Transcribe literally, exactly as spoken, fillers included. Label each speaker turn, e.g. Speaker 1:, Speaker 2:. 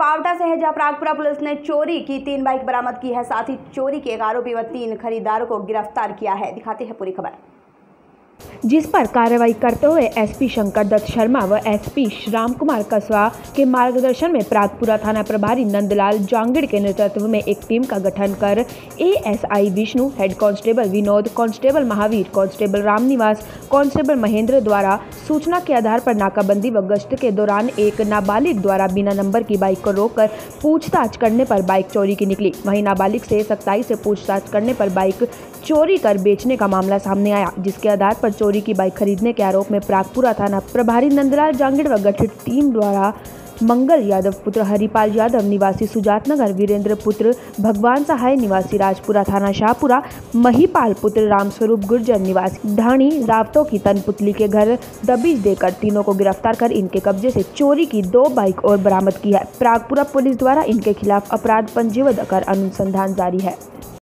Speaker 1: Pawta शहजा Pragpura police ने चोरी की तीन बाइक बरामद की है। साथ ही चोरी के एक आरोपी व तीन खरीदारों को गिरफ्तार किया है। दिखाते हैं पूरी खबर,
Speaker 2: जिस पर कार्रवाई करते हुए एसपी शंकर दत्त शर्मा व एसपी राम कुमार कसवा के मार्गदर्शन में प्रागपुरा थाना प्रभारी नंदलाल जांगिड़ के नेतृत्व में एक टीम का गठन कर ASI Vishnu, head constable Vinod, constable Mahavir, constable Ramniwas, constable Mahendra द्वारा सूचना के आधार पर नाकाबंदी व गश्त के दौरान एक नाबालिग द्वारा बिना नंबर की बाइक को रोककर पूछताछ करने पर बाइक चोरी की निकली। वहीं नाबालिग से सख्ताई से पूछताछ करने पर बाइक चोरी कर बेचने का मामला सामने आया, जिसके आधार पर चोरी की बाइक खरीदने के आरोप में प्रागपुरा थाना प्रभारी नंदलाल जांगिड़ व गठित टीम द्वारा मंगल यादव पुत्र हरिपाल यादव निवासी सुजात नगर, वीरेंद्र पुत्र भगवान सहाय निवासी राजपुरा थाना शाहपुरा, महिपाल पुत्र रामस्वरूप गुर्जर निवासी ढाणी रावतों की तनपुतली के घर दबिश देकर तीनों को गिरफ्तार कर इनके कब्जे से चोरी की दो बाइक और बरामद की है। प्रागपुरा पुलिस द्वारा इनके खिलाफ अपराध पंजीबद्ध कर अनुसंधान जारी है।